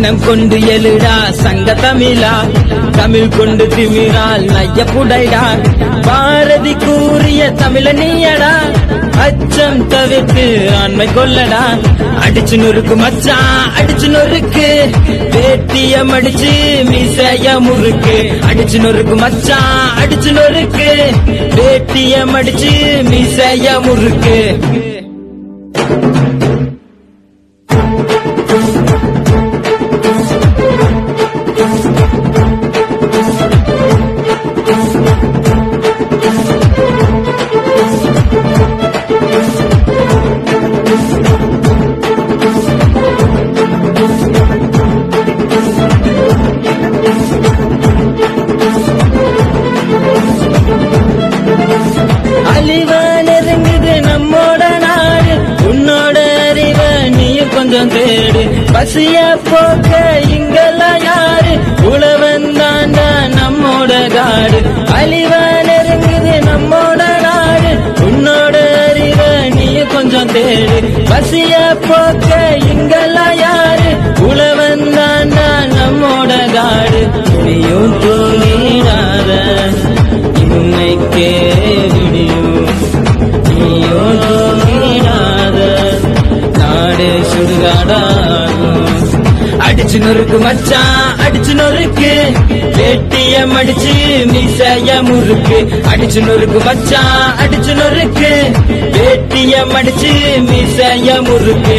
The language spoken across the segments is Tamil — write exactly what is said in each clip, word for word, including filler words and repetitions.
சினம் கொண்டு எழுடா சங்க தமிழா, தமிழ் கொண்டு திமிரால் நைய புடைடா. பாரதி கூறிய தமிழ நீயடா, அச்சம் தவிர்த்து ஆண்மை கொள்ளடா. அடிச்சு நொறுக்கு மச்சான் அடிச்சு நொறுக்கு, வேட்டியம் அடிச்சு மீசைய முறுக்கு. அடிச்சு நொறுக்கு மச்சான் அடிச்சு நொறுக்கு, வேட்டியம் அடிச்சு மீசைய முறுக்கு. அழிவ நெருங்குது நம்மோட நாடு, உன்னோட அறிவ நீயும் கொஞ்சம் தேடு. பசிய போக்க இங்கெல்லாம் யாரு, உழவன் தாண்டா நம்மோட காடு. அழிவ நெருங்குது நம்மோட நாடு, உன்னோட அறிவ நீயும் கொஞ்சம் தேடு. பசிய போக்க இங்கெல்லாம் யாரு, உழவன் தாண்டா நம்மோட காடு. நீயும் தூங்கிடாத இன்னைக்கே விடியும், நீயோ தூங்கிடாத நாடு சுடுகாடாகும். அடிச்சு நொறுக்கு மச்சான் அடிச்சு நொறுக்கு, வேட்டியம் அடிச்சு மீசைய முறுக்கு. அடிச்சு நொறுக்கு மச்சான் அடிச்சு நொறுக்கு, வேட்டியம் அடிச்சு மீசைய முறுக்கு.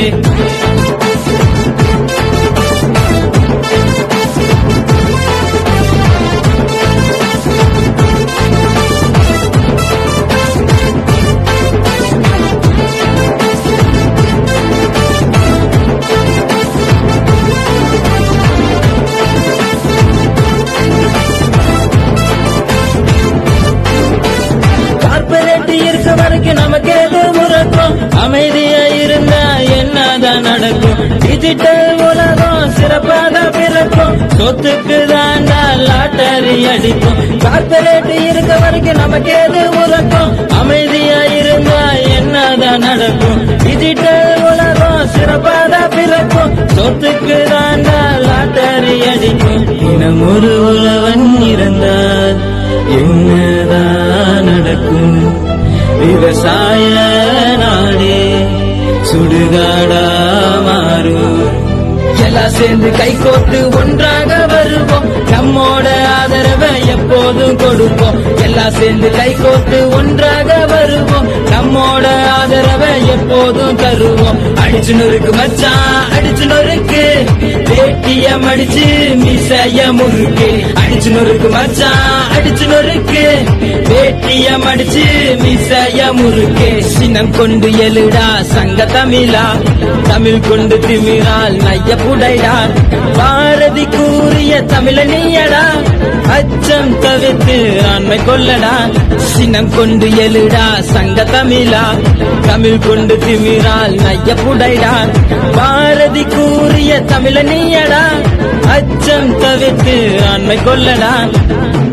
இருக்க வரைக்கும் நமக்கு எது முறக்கும், அமைதியா இருந்தா என்னதான் நடக்கும். டிஜிட்டல் உலகம் சிறப்பாக பிறக்கும், சொத்துக்கு தாண்டா லாட்டரி அடிக்கும். கார்பரேட் இருக்க வரைக்கும் நமக்கு எது முறக்கும், அமைதியா இருந்தா என்னதான் நடக்கும். டிஜிட்டல் உலகம் சிறப்பாக பிறக்கும், சொத்துக்கு தாண்டா லாட்டரி அடிக்கும். தினம் ஒரு உழவன் இருந்தால் என்னதான் நடக்கும். விவசாய நாடே சுடுகாடா மாறும். எல்லாம் சேர்ந்து கை கோர்த்து ஒன்றாக வருவோம், நம்மோட ஆதரவை எப்போதும் கொடுப்போம். எல்லாம் சேர்ந்து கை கோர்த்து ஒன்றாக வருவோம், நம்மோட ஆதரவை எப்போதும் தருவோம். அடிச்சு நொறுக்கு மச்சான் அடிச்சு நொறுக்கு, வேட்டியம் அடிச்சு மீசைய முறுக்கு. அடிச்சு நொறுக்கு மச்சான் அடிச்சு நொறுக்கு, வேட்டியம் அடிச்சு மீசைய முறுக்கு. சினம் கொண்டு எழுடா சங்க தமிழா, தமிழ் கொண்டு திமிரால் நைய புடைடா. பாரதி கூறிய தமிழ நீயடா, அச்சம் தவிர்த்து ஆண்மை கொள்ளடா. சினம் கொண்டு எழுடா சங்க தமிழா, தமிழ் கொண்டு திமிரால் நைய புடைடா. பாரதி கூறிய தமிழ நீயடா, அச்சம் தவிர்த்து ஆண்மை கொள்ளடா.